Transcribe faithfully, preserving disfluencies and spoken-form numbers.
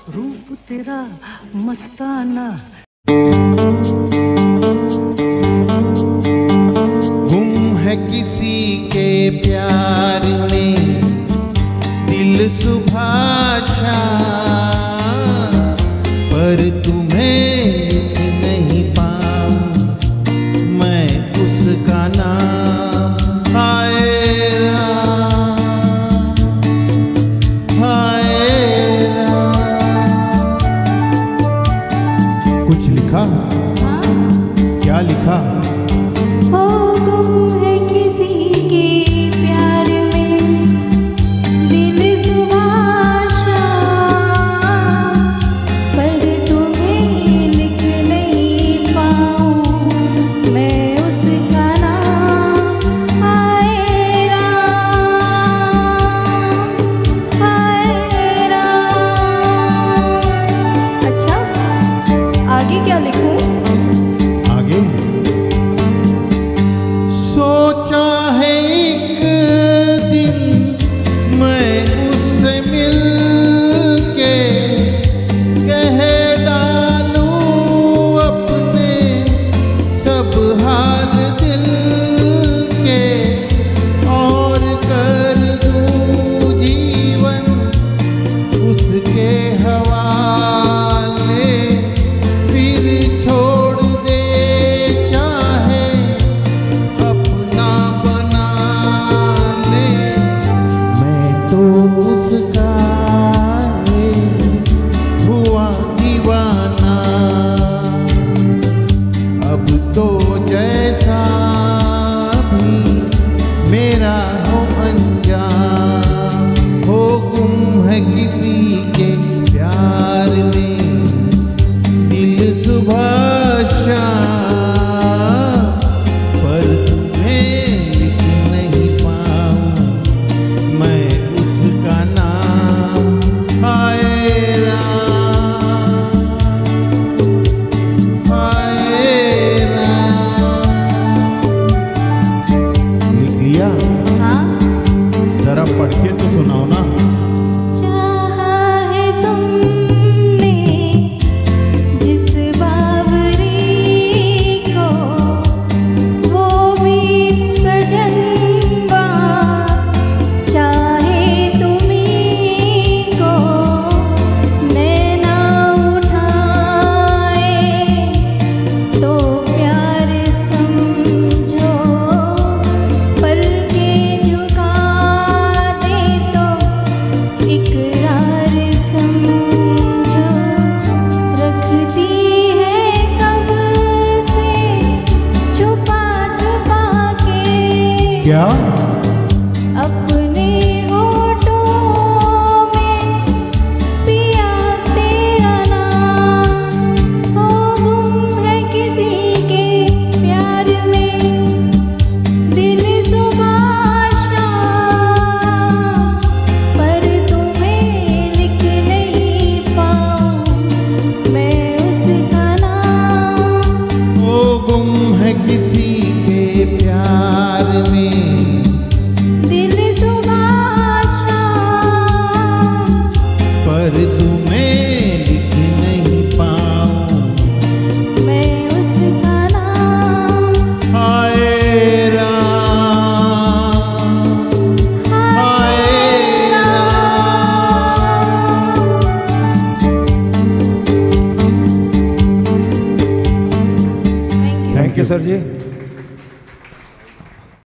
रूप तेरा मस्ताना। गुम है किसी के प्यार में दिल सुभाषा, पर तुम्हें लिख नहीं पाऊं मैं उसका नाम। हाय राम, हाय राम। कुछ लिखा? हाँ? क्या लिखा? हो गुम है किसी के प्यार में दिल सुभाषा, पर तुम्हें लिख नहीं पाऊं मैं उसका नाम। हाय राम, हाय राम। अच्छा, आगे क्या लिखूं? आगे सोचा है एक दिन मैं उससे मिल के कह डालूं अपने सब हाल दिल के, और कर दूं जीवन उसके हवाले। फिर छोड़ दे चाहे अपना बना ले, मैं तो उसका हुआ दीवाना। अब तो जैसा भी मेरा हो अंजाम, हो गुम है किसी के प्यार में दिल सुभाषा, पर तुम्हें लिख नहीं पाऊं मैं उसका नाम। हाय राम, हाय राम। लिख लिया? हाँ? जरा पढ़ के तो सुनाओ ना। चाहा है तुमने जिस बावरी को, वो भी सजनवा चाहे तुम्हीं को। नैना उठाए तो प्यार समझो, पलकें झुका दे तो इकरार समझो। रखती है कब से छुपा छुपा के क्या? अपने होठों में पिया तेरा नाम। हो गुम है किसी के प्यार में दिल सुभाषा, पर तुम्हें लिख नहीं पाऊं मैं उसका नाम। ओ गुम है किसी के प्यार में दिल सुभाषा, पर तुम्हें लिख नहीं पाऊं मैं उसका नाम। हाय राम, हाय Ram. Thank you. Thank you sir ji.